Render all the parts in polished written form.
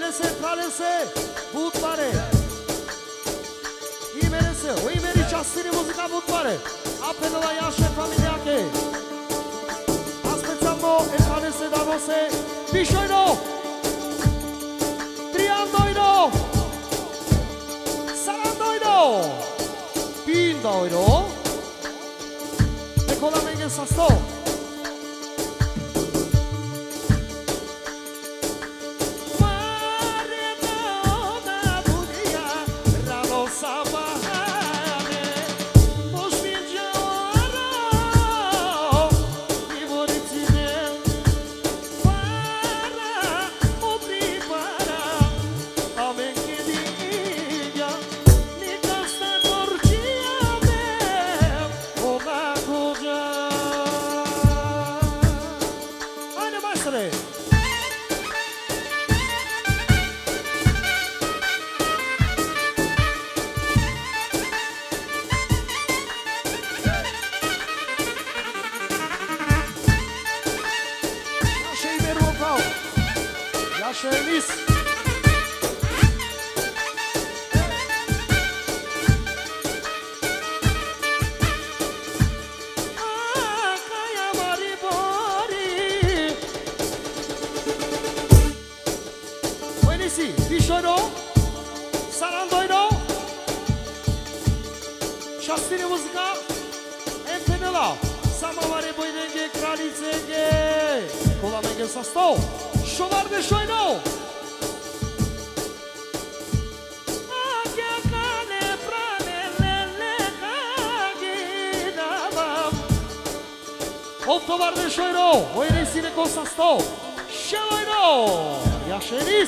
Lese, pralese, bud pare. Imerese, o imeri častini muzika bud pare. Apelova jaše familijake. A specijalno pralese damo se Pišojno, Triandojno, Sarandojno, Pindojno. Nikola Menge sa 100. Şerlis. Kaya mari bori. Oynisi, Pišojno, Sarandojno. Šastini muzika, Empenela. Samovari bojdenge, kralicenge. Nikola Menge sa 100. Šovar Pišojno. Tovar Pišojno, Ojenisi neko sa 100. Šelojno, Jašenis.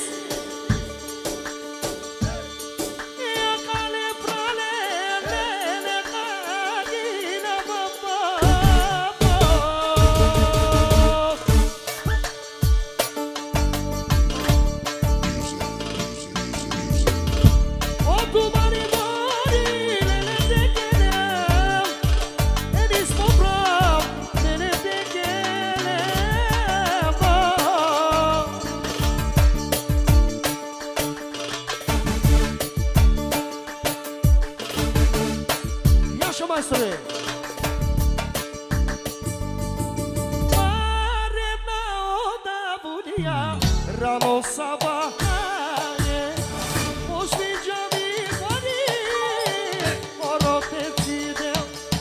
Rano sabahane, pošli džami gori, morote cidel,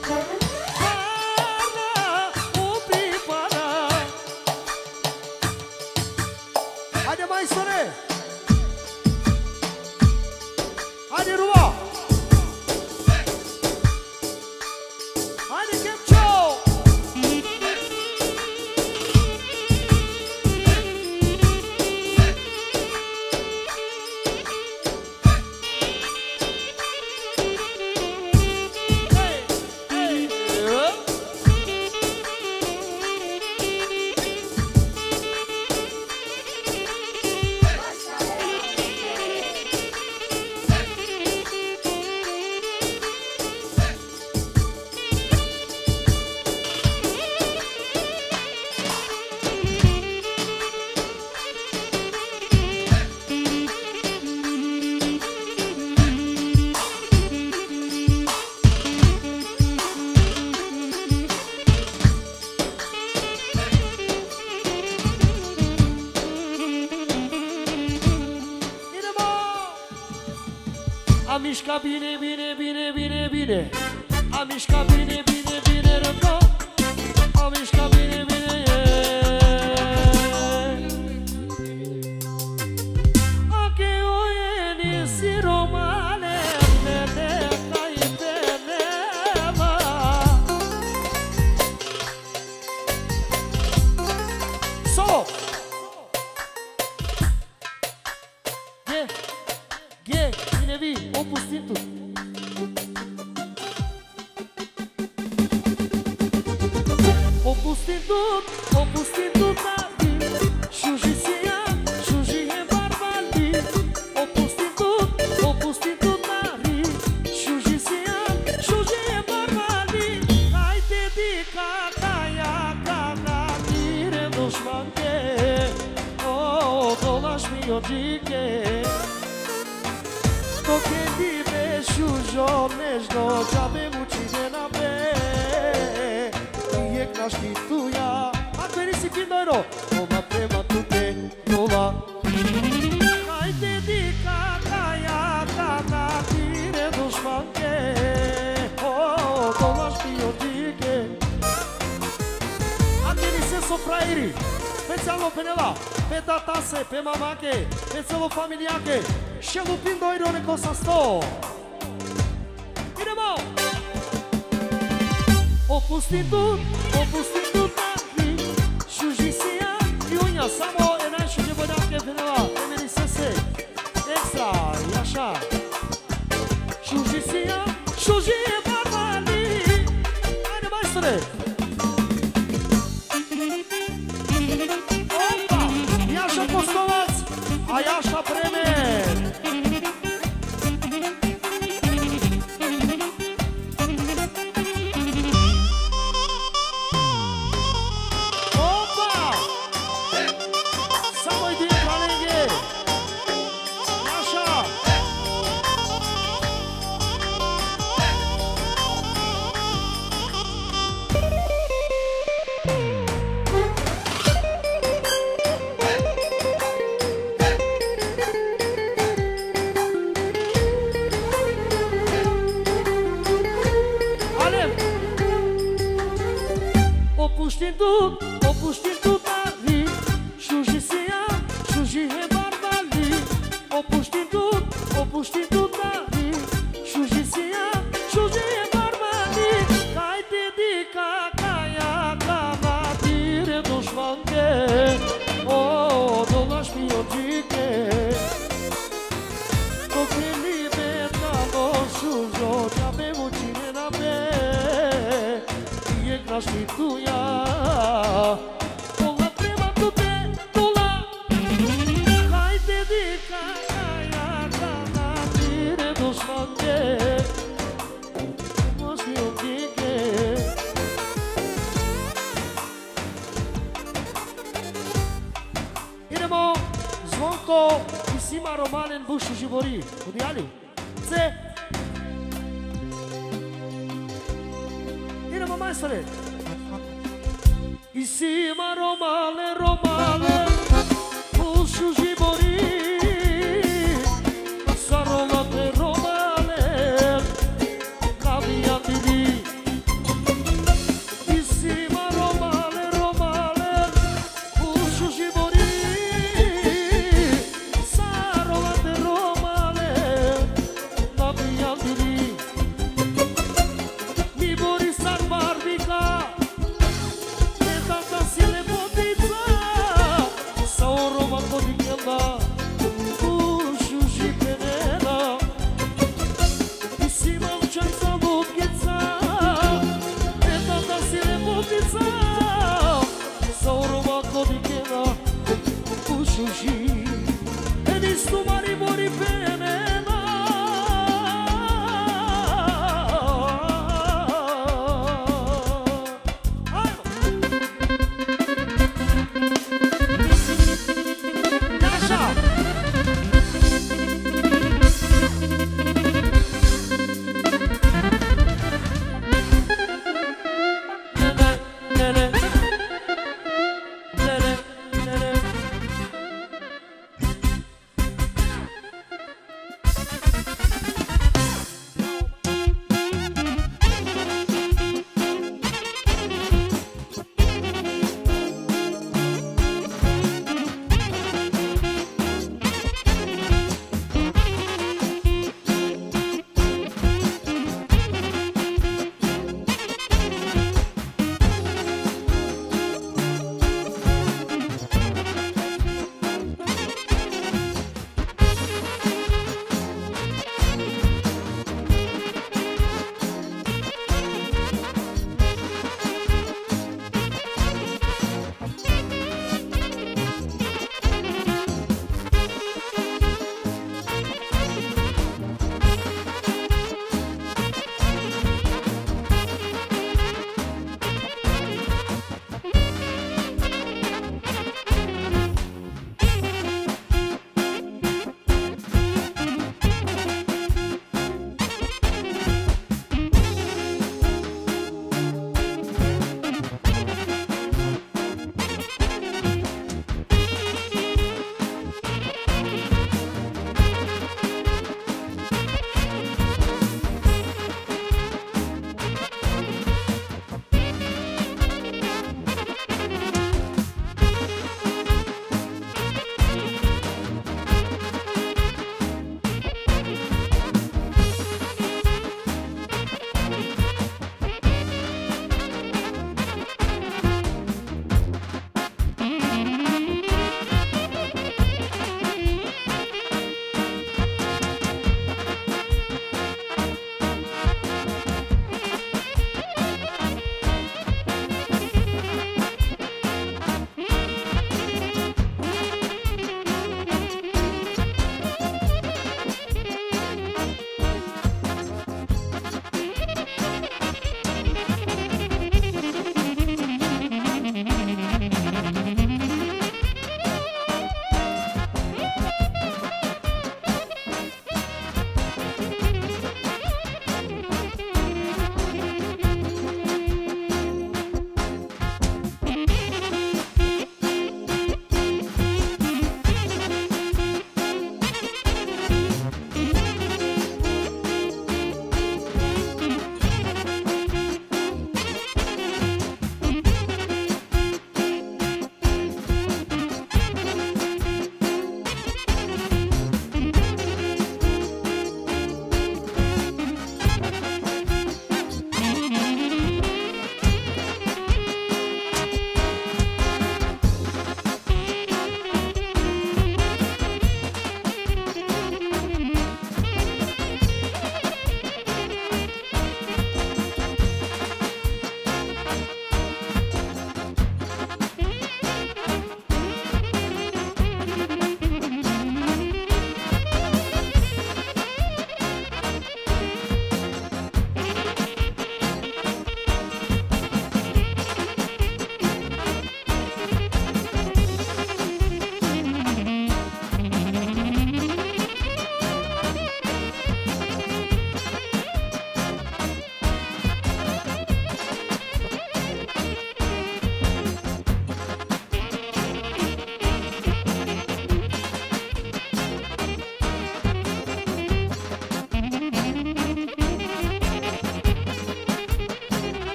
para, upi para. Hajde majstore, hajde ruva, hajde kepčo. A mișca bine, bine, bine, bine, bine. A mișca bine, bine, bine, răcă. A mișca bine, bine, a che oieni si romane, nene, tai teneva. Solo. Bine vii, opustim tu. Opustim tu tati, šužisia, šužije barbali. Opustim tu tari, šužisia, šužije barbali. Hajde di kakaja, kana, mire došvanke, o, dolaš mi. piogike to che di beshu jonesh do jabe mucine na be je knaški tuja ako je nisi pindojno ova prema tuke nova hajde di kakaja tata tire dušmanke dolaš piogike anche nisi so frairi specijalno penela pe tata se, pe mamake, pe celo familiake și lupin doiro neko sa sto. Idemo! Opustit tu taki, šužisija i unja, samo jedan šuže bodake penela, emeni sese, ekstra, jaša. Šužisija, šuži barbali, ajde majstore! Postovac, a Jaša Premer. Opa! Samo idi planenge. Jaša. Opuștin tu tari, șužisija, șuži he barbali. Opuștin tu tari, șužisija, șuži he barbali. Kaj te dika, kaja kava tire dušmanke, o, dolaš piogike. Dok je libe tamo šužo, džabe mučine na be, je knaški tuja. Tola prema tute, tola, hajde dika, kaja kava tire dušmanke, dolaš piogike. Idemo, Zvonko i Sima Romanen Bušu Živori. Odijali? Ce? Idemo, majstore. I Sima Romane Bušu Živori. Sarolate Romane Kavijatidi. I Sima Romane Bušu Živori. Sarolate Romane Kavijatidi. Mi Borisar Barbika Tata si lepotica sa orova kod ikenda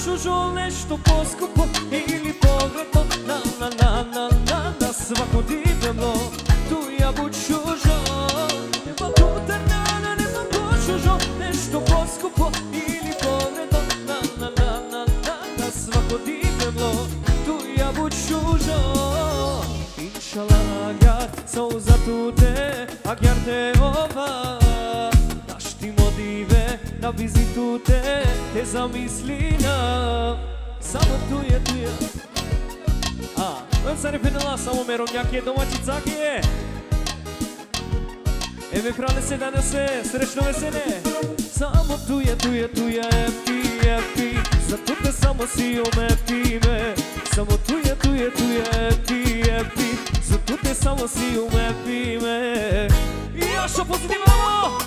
pošužo nešto poskupo ili pogledno na svako divno tu jabuču žal. Nema puta nema pošužo nešto poskupo ili pogledno na svako divno tu jabuču žal. Inšala agar sauza tute agar te ova daš ti motive na vizitu te zamisli na samo tu je Ven se repinala samo merom jakie domaćicake. Eve prale se da nose srećno vesele. Samo tu je happy zato te samo si me. Samo tu je happy zato te samo si me. I još pozitivamo.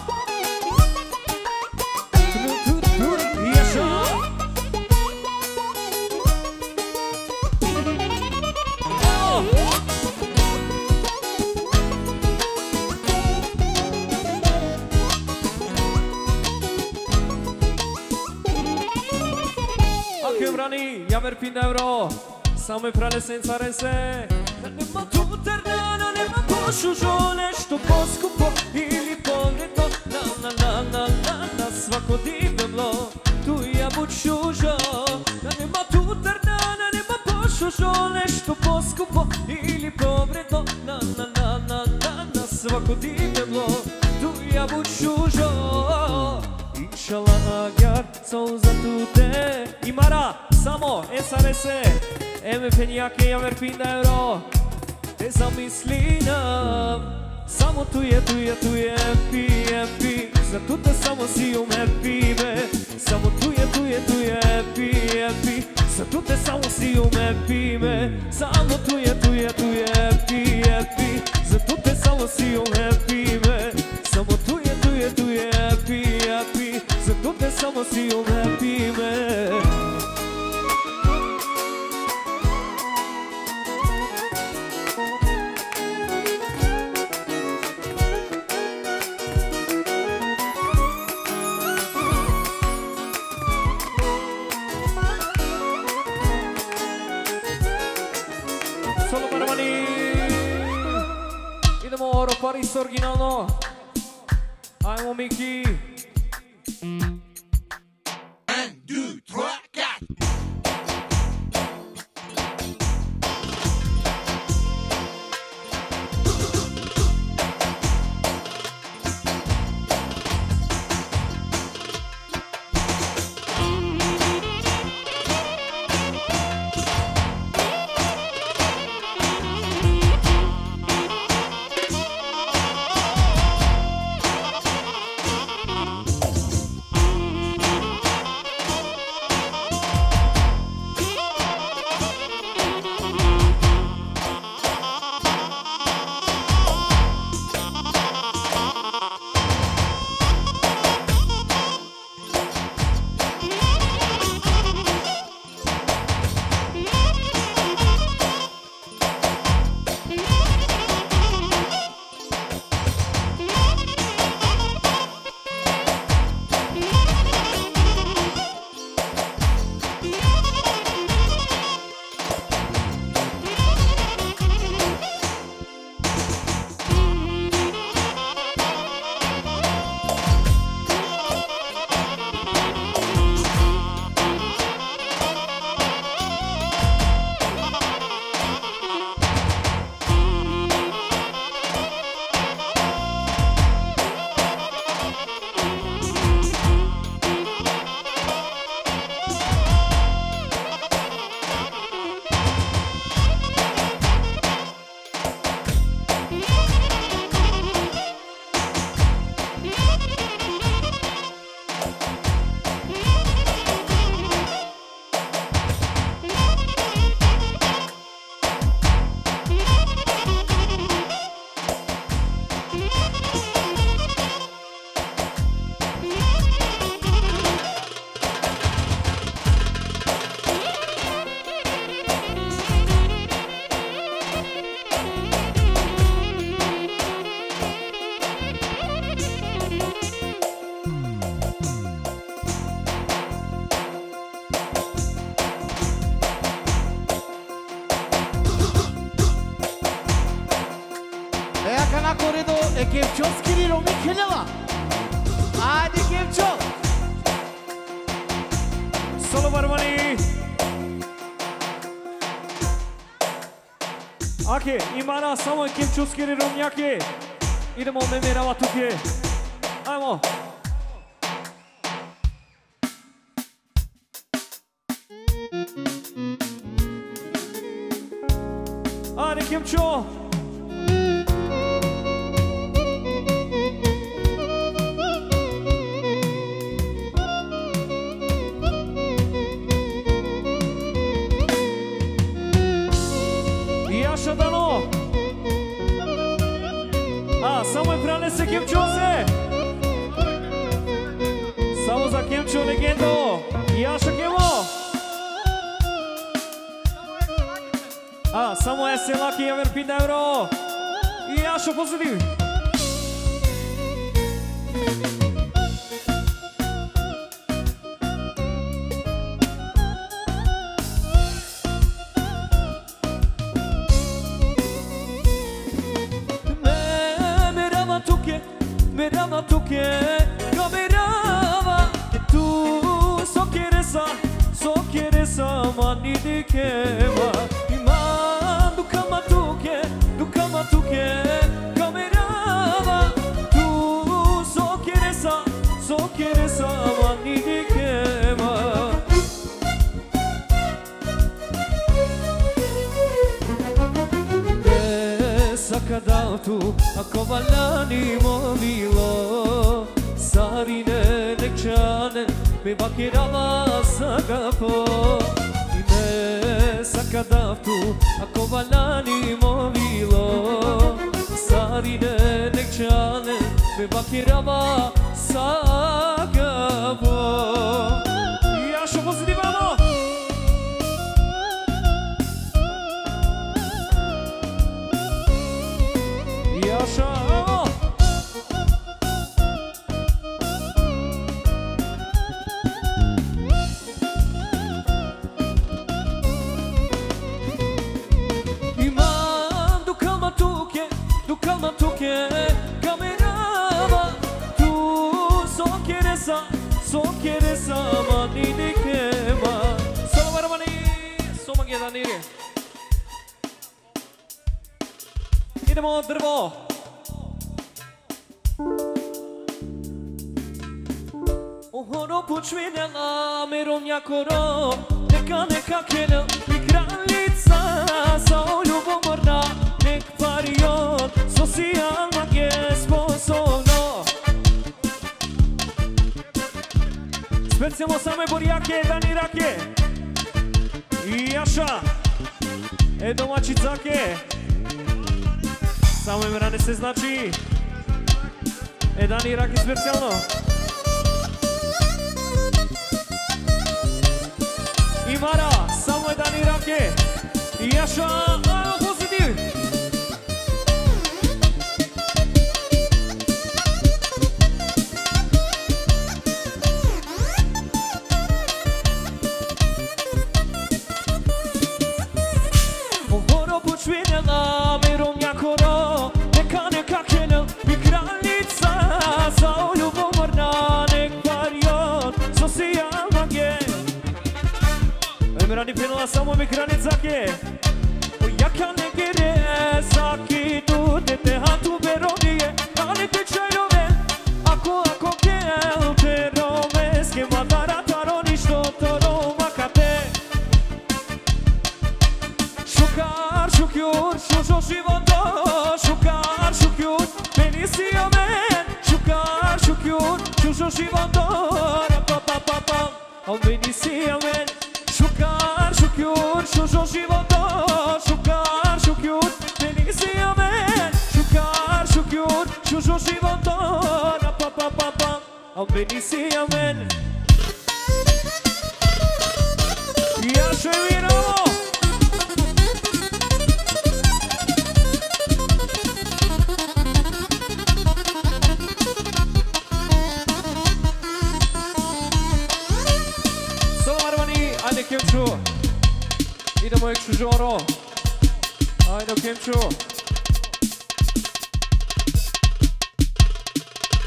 Ja verpin euro, same prale senza rese. Nema tuter nema pošužo nešto poskupo ili pogledno na svako divno tu jabuču žal. Nema tuter nema pošužo nešto poskupo ili pogledno na svako divno tu jabuču žal. Inšala agar sauza tute i Mara samo SRS Eme penjake ja verpin euro te zamisli nam. Samo tu je happy zato te samo si happy me. Samo tu je happy zato te samo si happy me. Samo tu je happy zato te samo si happy me. Samo tu je happy zato te samo si happy me. Solo para Mani. Idemo Oro Paris originalno. Ajmo Miki. 1, 2, 3, 4. Kinela. Hadi Kimcho. Solo Barmani. Aké, imana samo Kimčovské rovňaky. Idemo memeravať tuke. Ajmo. Ajde Kimčo. Dano. Samo je pranese Kimčose. Samo za Kimčo legendo. Jaša Kemo. Samo je Selaki Javer 5 euro. Jaša pozdrav. Merava tuke, kamerava tu sokeresa mani dikeva iman dukama tuke kamerava tu sokeresa mani dikeva Sakadatu ako valani movilo sarine nekčane me bakirala sagapo ime sakadatu ako valani movilo sarine nekčane me bakirala sagapo Jašo pozivamo Jaša Imam dukalma tuke kamerava tu sokeresa mani dikeva Solo Barmani Soma Gjedaniri Idemo drvo Ohoro počvinjala merom jakoro Neka kenel i kraljica Sa ljubomorna nek parion Socijalna je sposobno Specijalno same borjake, Dani Rake I Jaša domaćicake Samo im rane se znači Dani Rake specijalno I Mara, samo je Dani Rake I Jaša, ajmo pozitiv Ohoro počvinjala merom jakoro Neka kenel i kraljica Za ljubomorna nek parion Socijalna je Rani penala samo mi kranicake Jaka negere Saki tu tete hatu beronije Ali te čajove Ako kel Terove Skema tarataro ništo Toro makate Šukar šukjur Šušo životo Šukar šukjur Meni si omen Šukar šukjur Šušo životo Rapapapapam Meni si omen Šukar, šukjur, šušo životo Šukar, šukjur, meni si omen Šukar, šukjur, šušo životo Rapapapapam, al meni si omen Jašo i Virovo Ajde Kimču, idemo ekšu žoro, ajde Kimču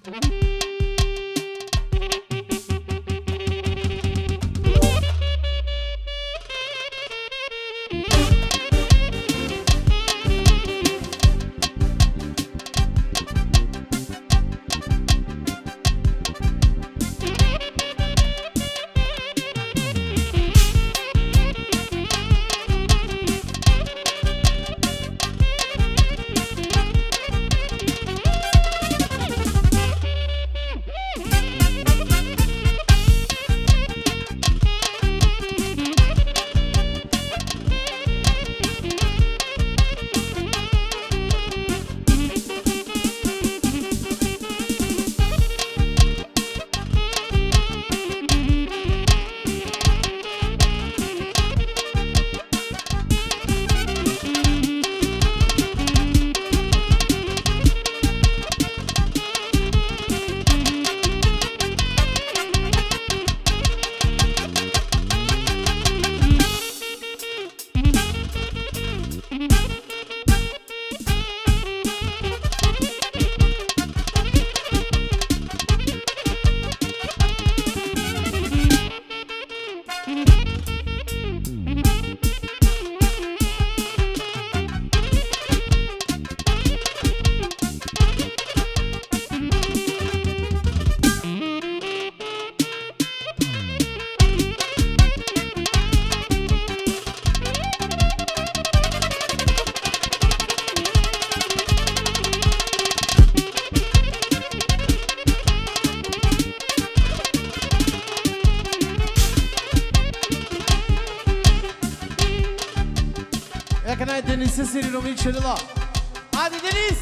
Denis sesini Romil Çelila. Hadi Deniz.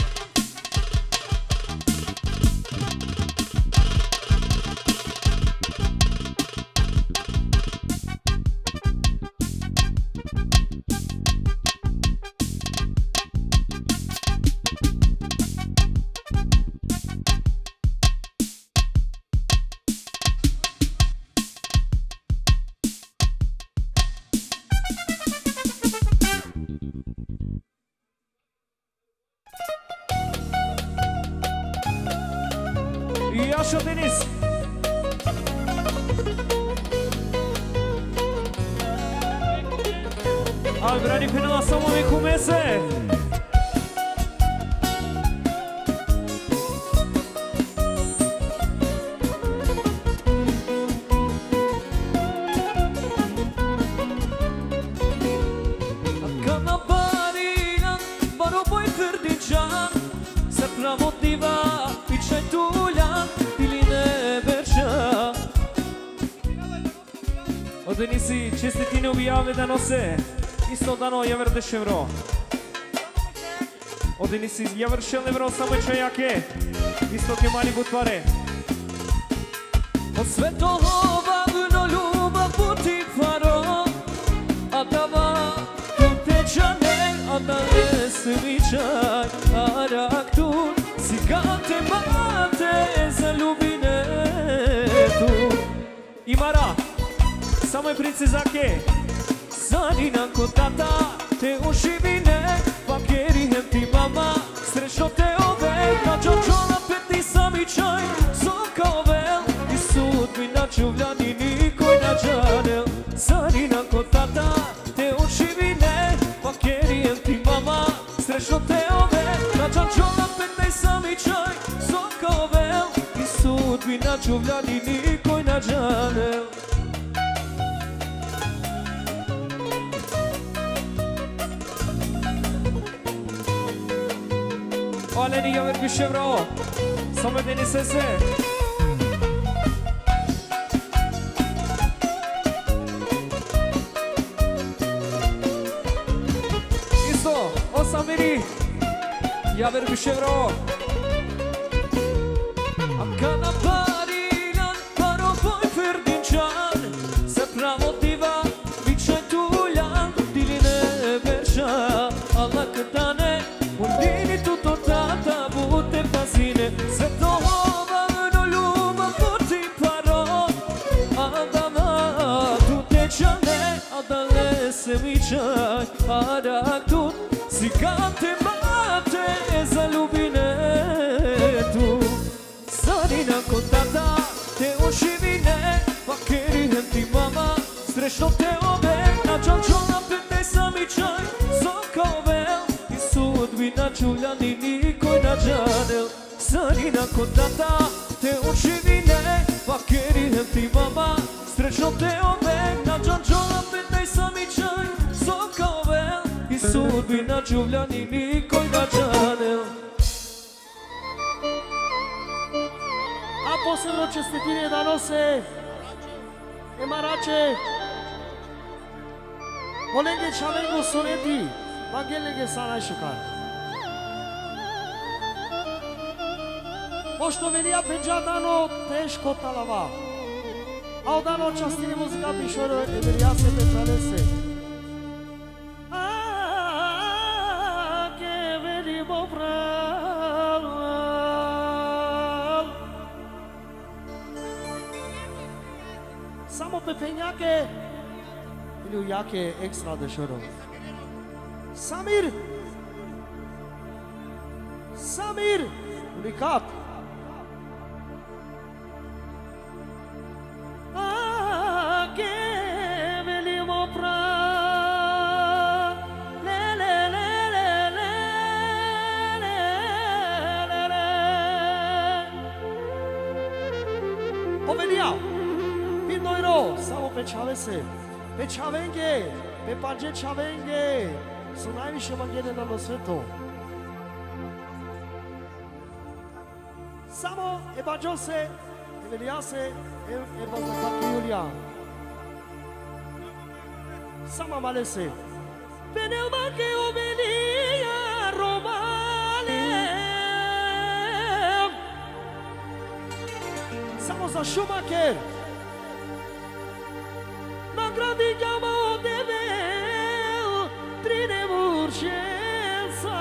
Yaşa Deniz. Albrani până să mă mecumese. Denisi, čestitine objave da nose. Isto dano, ja ver 10 euro. O Denisi, ja ver 6 euro samo čajake. Isto ke mali butware. Od svetova vno ljubav puti faro, a dava tutečane, a da ne svičaj, a raktun, sigate mate za ljubine tu. Imara. Samo je princezake. Zanina ko tata te oživine, pa kerihem ti mama, srećno te ove, na čočola peti sami čaj, soka ovel, i sudbina čuvljani nikoj na džanel. Zanina ko tata te oživine, pa kerihem ti mama, srećno te ove, na čočola peti sami čaj, soka ovel, i sudbina čuvljani nikoj na džanel. Aleni ja ver 5 euro. Samo Denis sese. Isto, 8 miri. Ja ver 5 euro. Kada parilan paro poj ferdinčan, se pravo diva biće tuljan, diline verša, Allah katane, undini tuto tata bute pasine, sve to ovano ljubav puti paro, a da ma tu tečane, a da ne se mičaj, a da tu si kate mate za ljubine tu. Giuliani nikoj na gjanel Sërina kodata te unë që vine Vakeri hem ti mama Streqno te ove Na gjon gjolla me nej sa mi qaj So ka vel I Surbina Giuliani nikoj na gjanel A posebno čestitine da nose Emarače Volenge Čavengo Soneti Vangelenge Sanaj Shukar Pošto velija Benđadano teško talava A odano častini muzika pišoro Evelija se Petralese A ke velimo pral Samo pepenjake Ili jake ekstra dešoro Samir Samir Unikat Pe Chavese, pe Chavenge, pe Pange Chavenge, su najviše Magdalena na svetu. Samo Ebanjose, Eveliase, Ebazakaki Julia. Sama Malese. Penelma que Ovelia Romale. Samo za Schumacher. Gradinjama odevel Trine urgența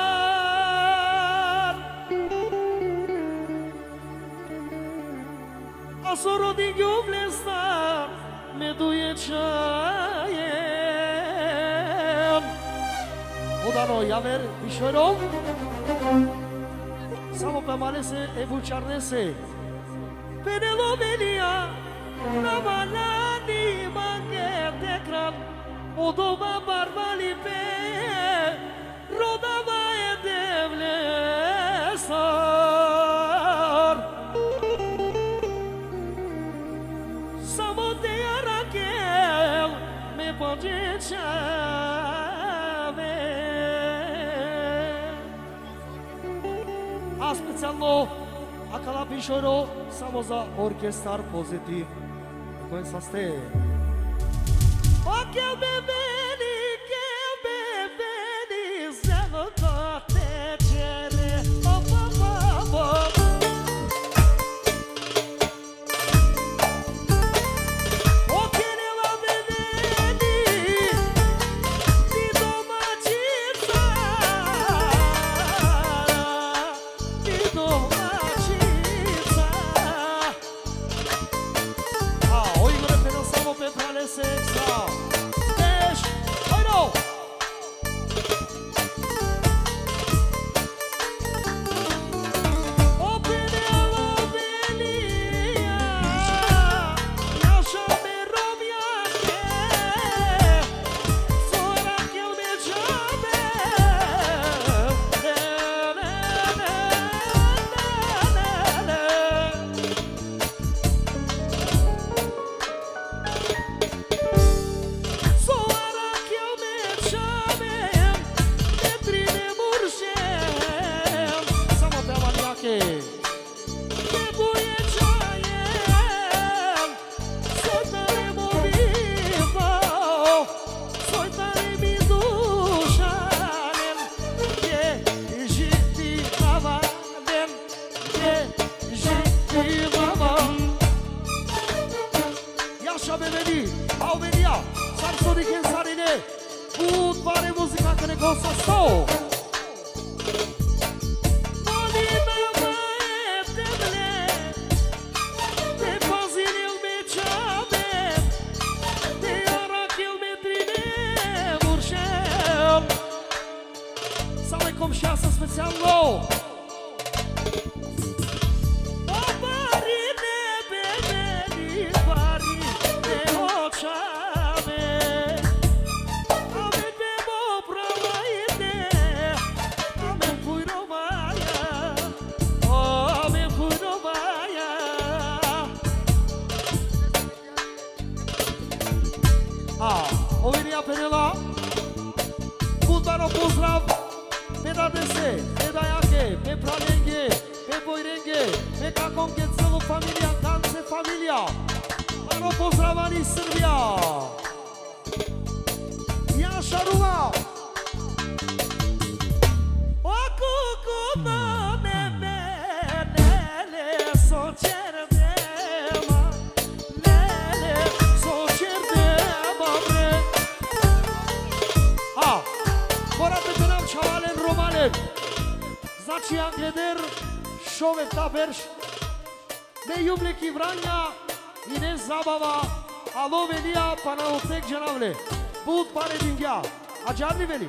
A soro din Iublesta Me duie čajem Odano Javer Vișorov Samo pe Malese Evulcearnese Penelomelia Navalani Magete Kram Odova Barbali pe Rodava Edevlesar Samotea Raquel Me pode chave A specijalno Akala Pišoro Samo za orkestar pozitiv Começa a ser. Oh, que eu bebeni, zelo toate cere. Oh, oh, que ela bebeni, di domaćica, di domaćica. Petrale Sexa Deš, ajdo Opinjala Velija Jaša me robjake Sorak jel me džabe Pare muzica că ne gosta sto Molina mai temle Te pazine il me ciabe Te ora che il me trine murșel Să mai cum și asta specialno pralenghe, pe boirenghe, pe kakom ke celu familia, dance familia. Mano pozdravani Srbija. Jaša Ruma. O kuku na nebe, lele so čerdema, lele so čerdema bre. Morate da nam čavalen romanen. Znači Angleder, Šove Taberš, ne Jumleki Vranja i ne Zabava, alo velija pa na otek džanavle. Bud pare dingja, a džarni veli.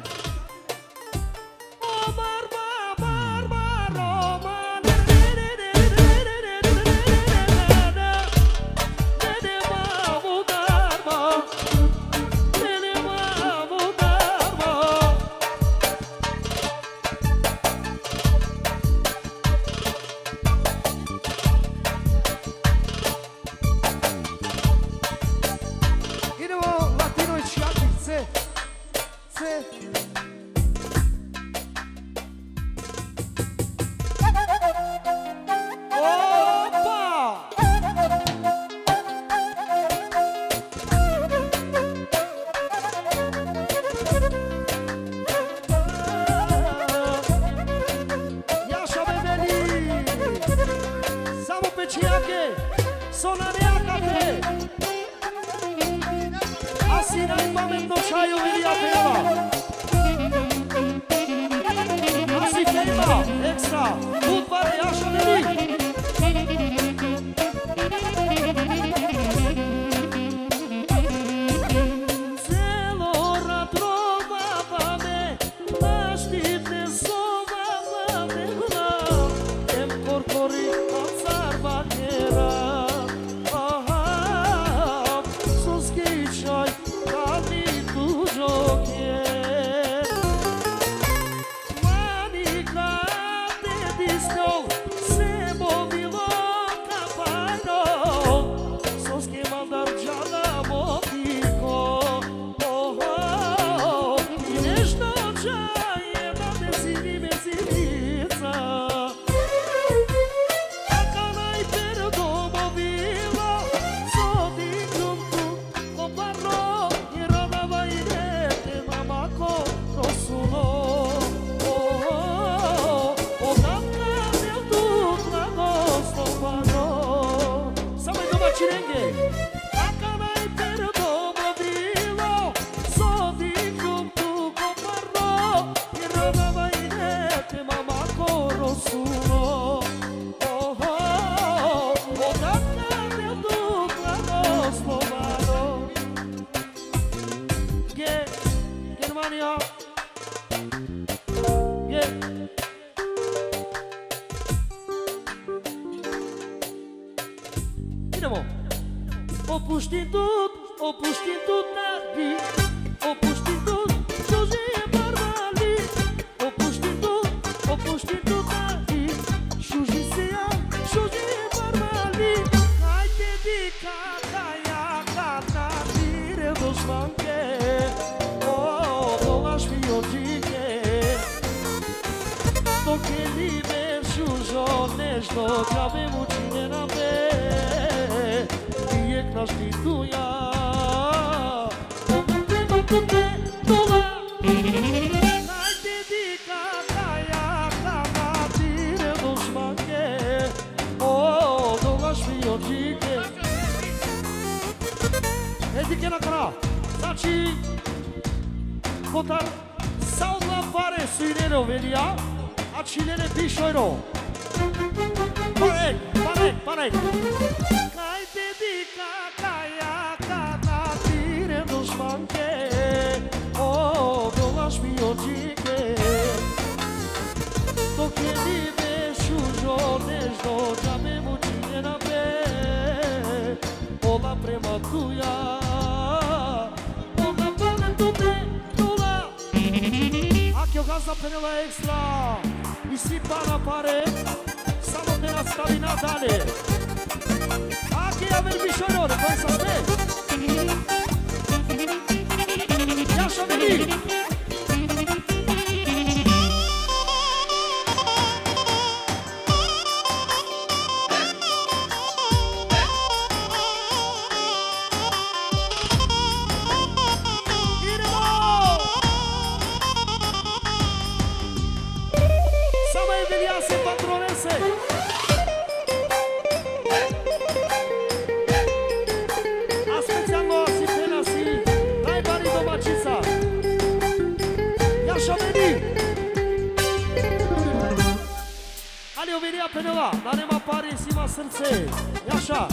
mi-o venit pe neva, dar ne mă pare sima srce. E așa.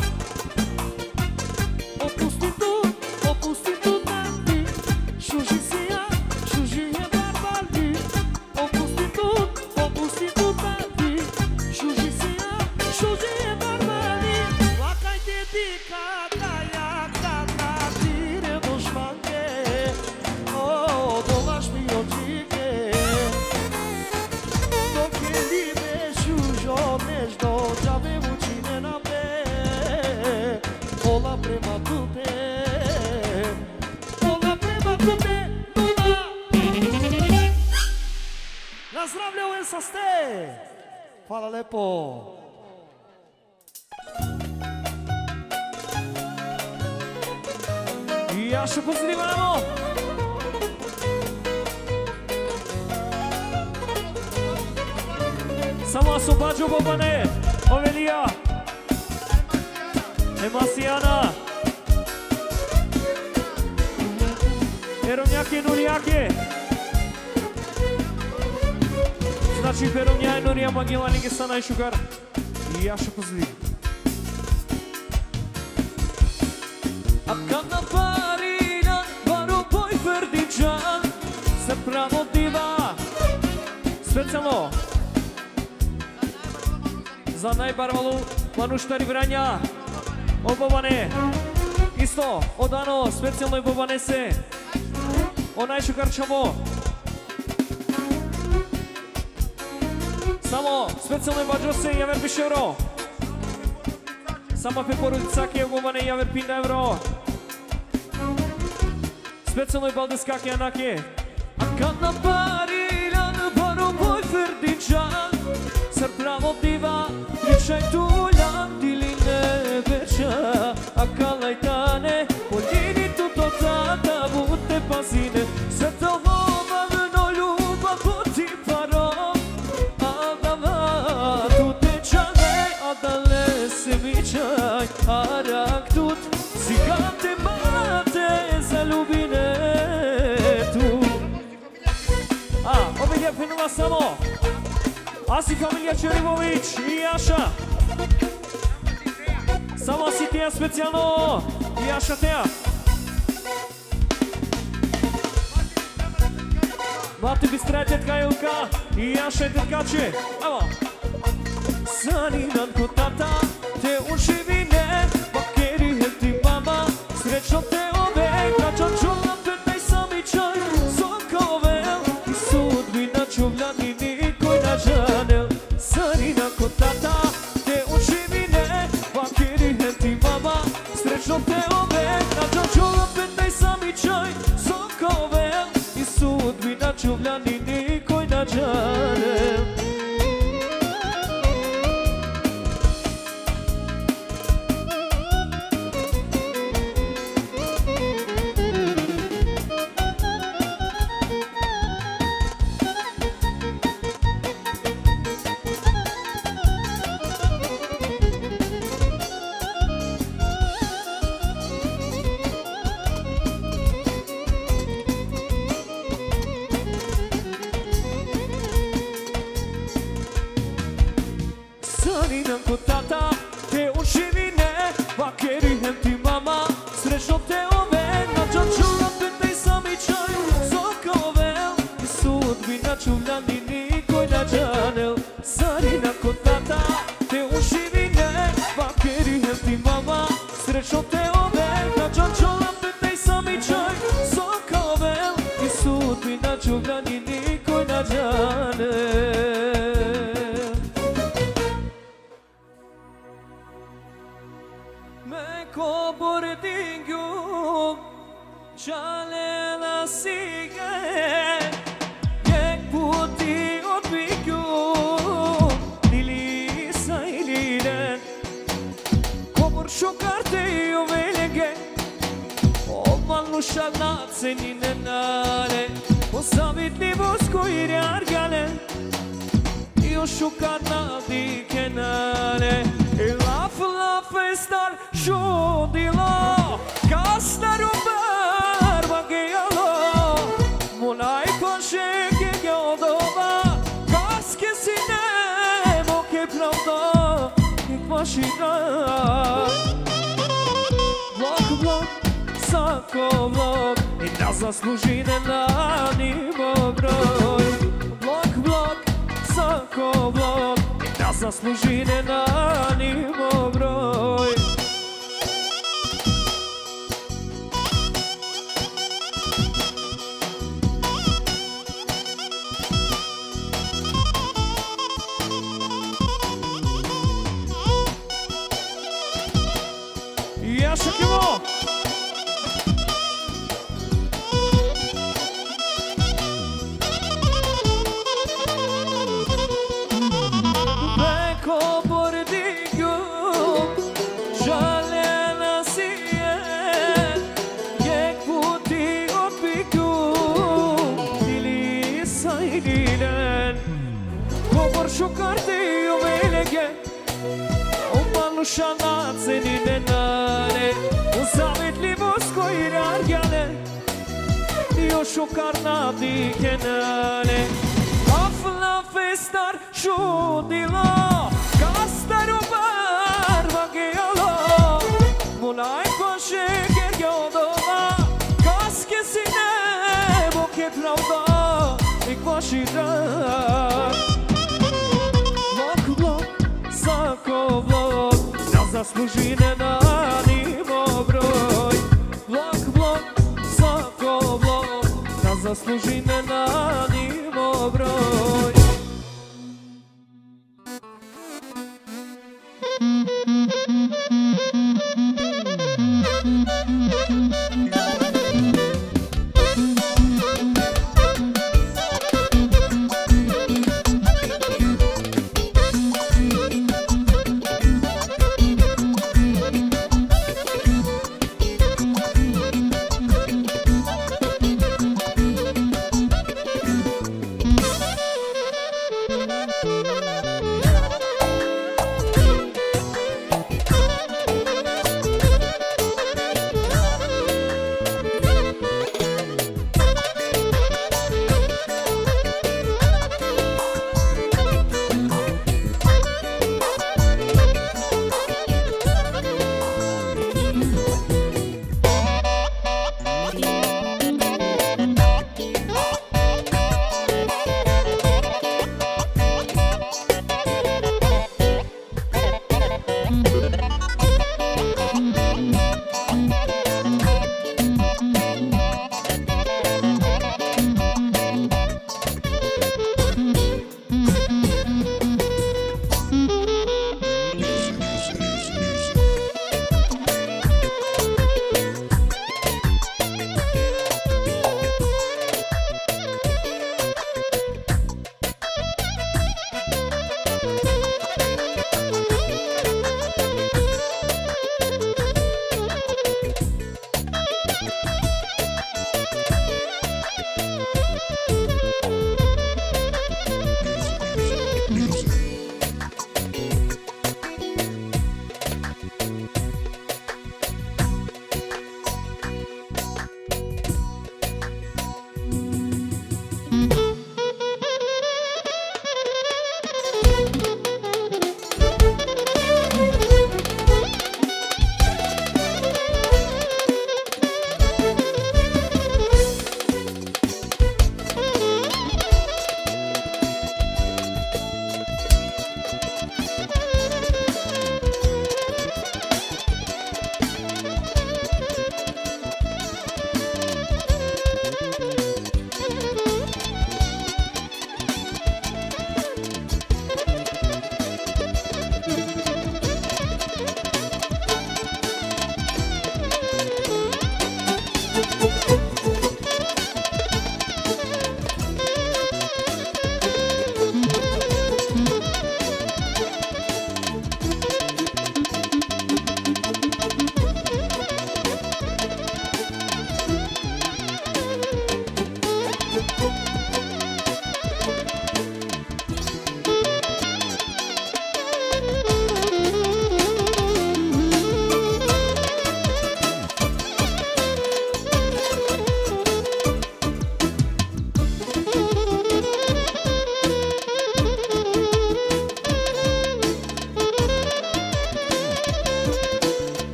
O pustitut na ti, șujisia, șujie barbaldi. O pustitut na ti, șujisia, șujie barbaldi. Vakaj dedica kaja kata tire dushmanke. O, dolaš mi očike. Nešto džabe vučine na pe, pola prema tute, Nula. Na zdravlje u SST! Hvala lepo! Ja še pozivamo! Samo oslobađu Bobane, Ovelija, Emasijana, Peronjake, Nurijake. Znači Peronja i Nurija Magila Nigestana i Šugar. I ja še pozivim. A kad na Parinan, baro boj Ferdičan, se pravo diva, Specijalno za najbarvalu Manuštari Vranja, od Bobane. Isto, od Ano, specijalnoj Bobanese, od Najšukarčavo. Samo specijalnoj Bađose, Javer Biševro. Sama pe porudicake, Bobane, Javer Pinda Evro. Specijalnoj Baldeskake, Anake. a kad na Parinan, baro boj Ferdičan, se pravo diva, ličaj tuljan, diline veća, a kalajtane, poljini tuto tata, bute pasine, sve to vovavno ljubav puti parom, a da va tute čane, a da le se mičaj, a rak tut, sigate mate, zaljubine tu. Obilja Penova samo. Asi familija Čerivović i Jaša. Samo si Teja specijalno i Jaša Teja. Mati Bistra je tetka Ilka i Jaša je tetkače. Evo. Saninan ko tata, te uživine, bakeri ti mama, srećno te ove, građan čula petaj sami čaj, sokovel, i sudbina čuvljani nikoj na žanel. Saninan ko tata, te uživine, bakeri ti mama, srećno te ove, građan čula petaj sami čaj, sokovel, i sudbina čuvljani nikoj na žanel. Saninan ko tata, te uživine, bakeri ti mama, srećno te ove, nađan čula petaj sami čaj, sokovel, i sudbina čuvljani nikoj na džanel. Saninan ko tata, te uživine, bakeri ti mama, srećno te ove, nađan čula petaj sami čaj, sokovel, i sudbina čuvljani nikoj na džanel. Meko bordingu čalela sige, jek puti odbigu, nili sajliden, komur šukarte i ovelege, omalnu šalnace ni nenale, posavitni vosko i rjargale, i ošukarna di kenale. La festar šudilo, kasnaru barba gejalo, monaj paše ge gjodova, kaske si nemo ke правда и машина. Влог, сако влог и да заслужи на ниво брой. Влог, сако влог и да заслужи на ниво брой. Шакимо! Beko bordigju, žaljena si je, jek puti opikju, dili sajnilen, kobor šukarti u melege, Shana ceni denare Uzavidljivost koji rarjale Još u karnati kenale Afla festar šudilo Kastar u barva gejalo Mulaj koše gerjodova Kaske si nebo ke pravda I kvaši rak Vlak, sako vlak Zasluži ne da